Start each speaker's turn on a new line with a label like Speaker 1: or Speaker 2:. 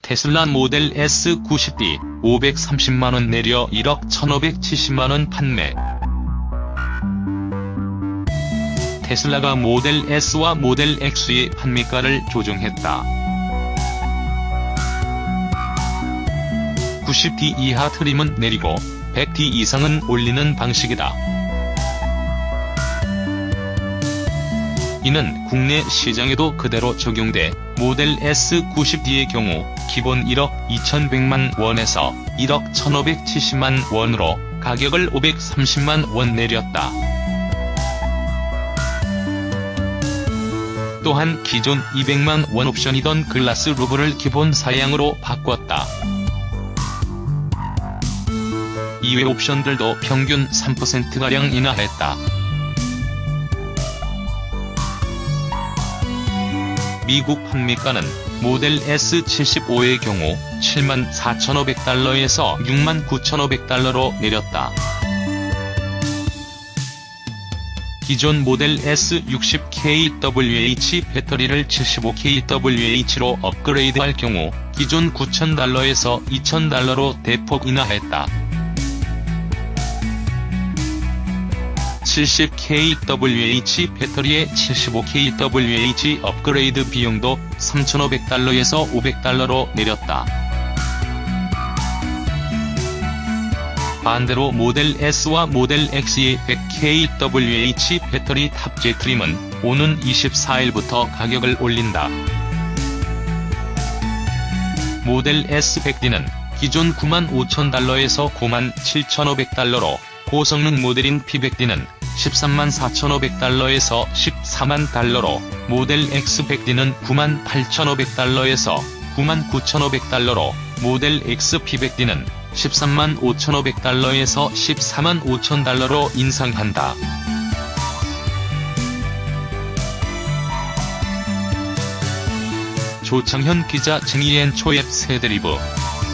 Speaker 1: 테슬라 모델 S 90D 530만원 내려 1억 1,570만원 판매. 테슬라가 모델 S와 모델 X의 판매가를 조정했다. 90D 이하 트림은 내리고 100D 이상은 올리는 방식이다. 이는 국내 시장에도 그대로 적용돼 모델 S 90D의 경우 기본 1억 2,100만 원에서 1억 1,570만 원으로 가격을 530만 원 내렸다. 또한 기존 200만 원 옵션이던 글라스 루프를 기본 사양으로 바꿨다. 이외 옵션들도 평균 3%가량 인하했다. 미국 판매가는 모델 S75의 경우 74,500달러에서 69,500달러로 내렸다. 기존 모델 S60kWh 배터리를 75kWh로 업그레이드할 경우 기존 9,000달러에서 2,000달러로 대폭 인하했다. 70kWh 배터리의 75kWh 업그레이드 비용도 3,500달러에서 500달러로 내렸다. 반대로 모델 S와 모델 X의 100kWh 배터리 탑재 트림은 오는 24일부터 가격을 올린다. 모델 S100D는 기존 95,000달러에서 97,500달러로, 고성능 모델인 P100D는 134,500달러에서 140,000달러로, 모델 X100D는 98,500달러에서 99,500달러로, 모델 X P100D는 135,500달러에서 145,000달러로 인상한다. 조창현 기자, 증이엔 초앱 세대리뷰.